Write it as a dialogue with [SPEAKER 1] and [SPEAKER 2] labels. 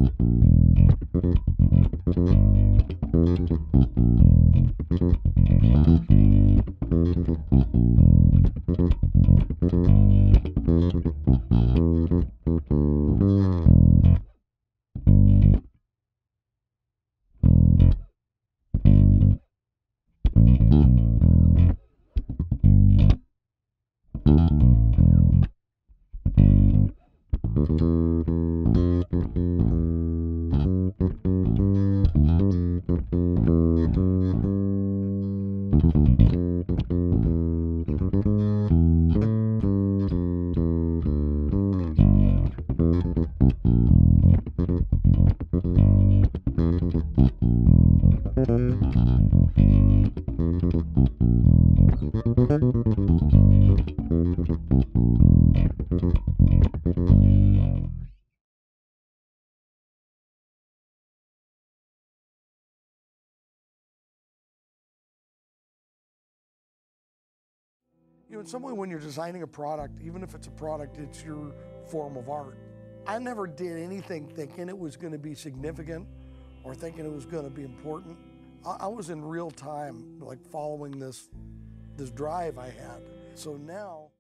[SPEAKER 1] You know, in some way when you're designing a product, even if it's a product, it's your form of art. I never did anything thinking it was going to be significant or thinking it was going to be important. I was in real time, like following this drive I had. So now